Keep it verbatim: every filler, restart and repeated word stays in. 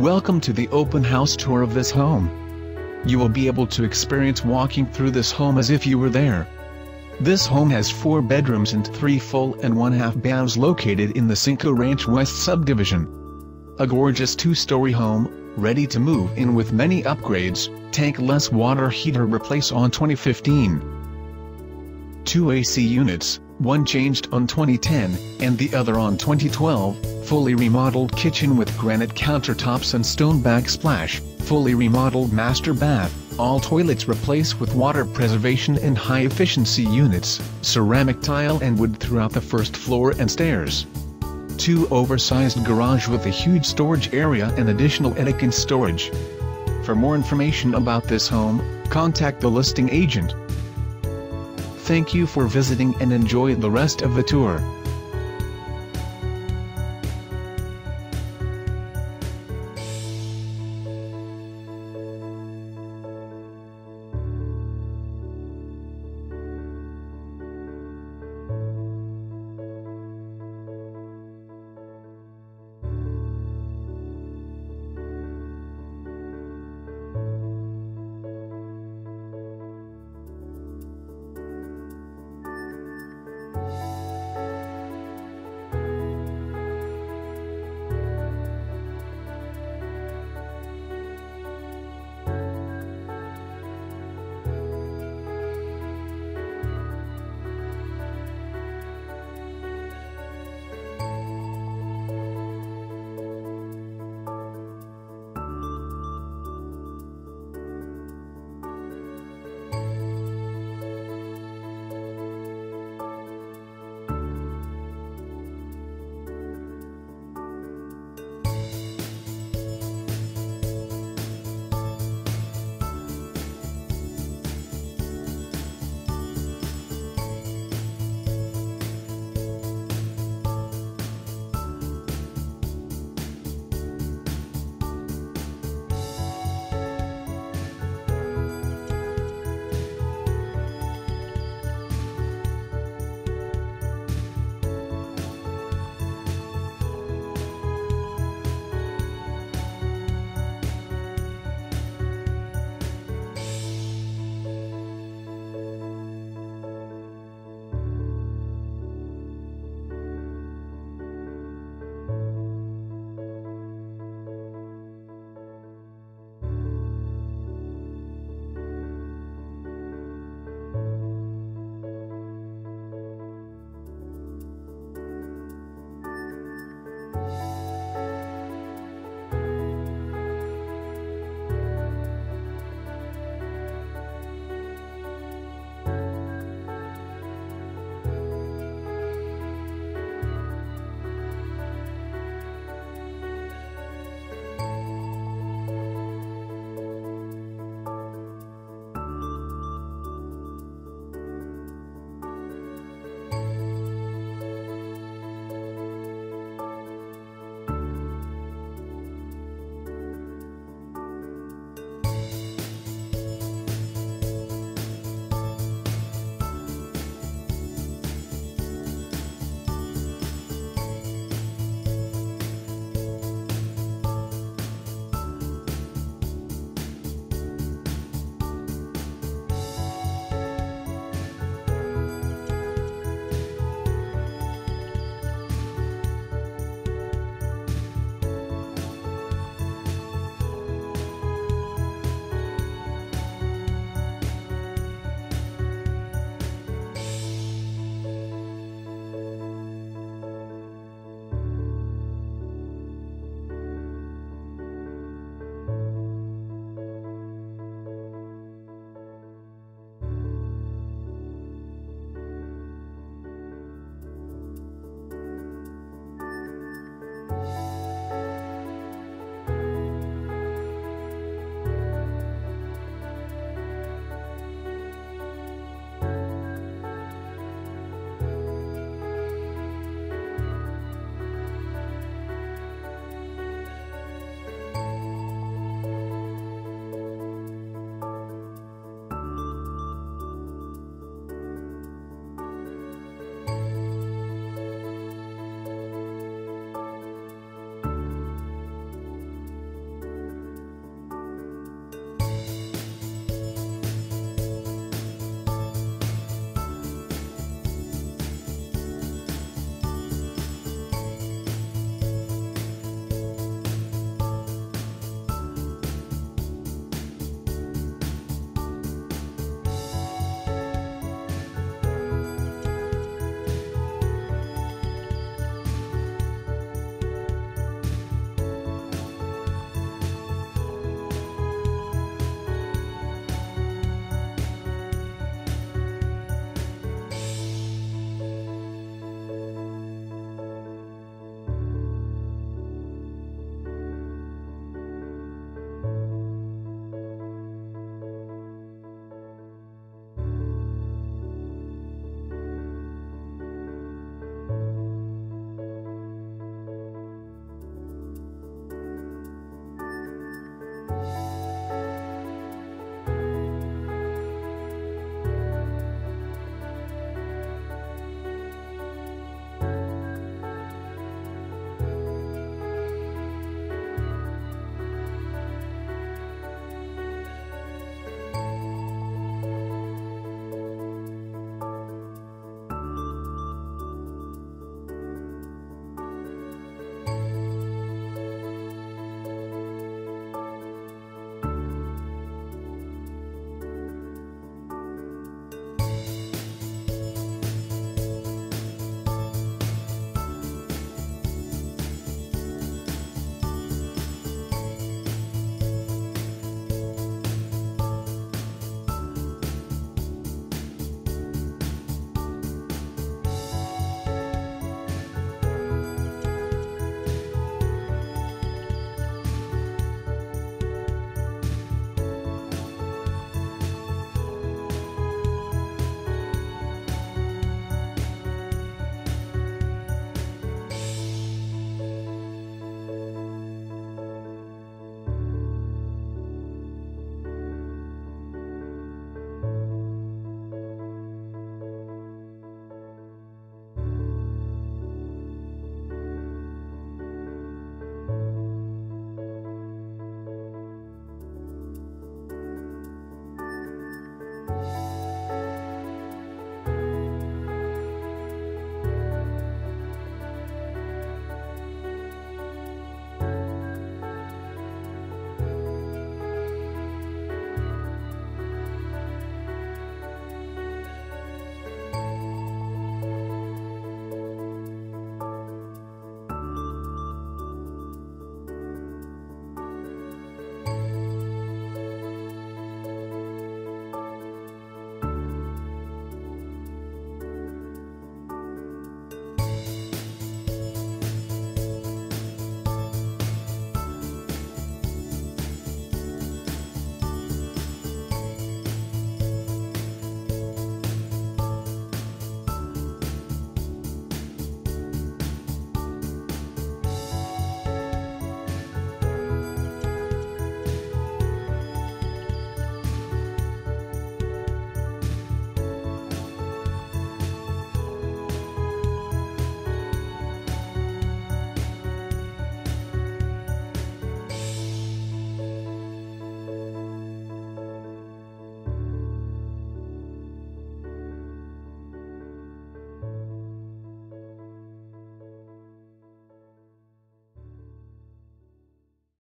Welcome to the open house tour of this home. You will be able to experience walking through this home as if you were there. This home has four bedrooms and three full and one half baths located in the Cinco Ranch West subdivision. A gorgeous two-story home, ready to move in with many upgrades, tankless water heater replace on twenty fifteen. Two A C units, one changed on twenty ten, and the other on twenty twelve, fully remodeled kitchen with granite countertops and stone backsplash, fully remodeled master bath, all toilets replaced with water preservation and high-efficiency units, ceramic tile and wood throughout the first floor and stairs. Two oversized garage with a huge storage area and additional attic and storage. For more information about this home, contact the listing agent. Thank you for visiting and enjoy the rest of the tour.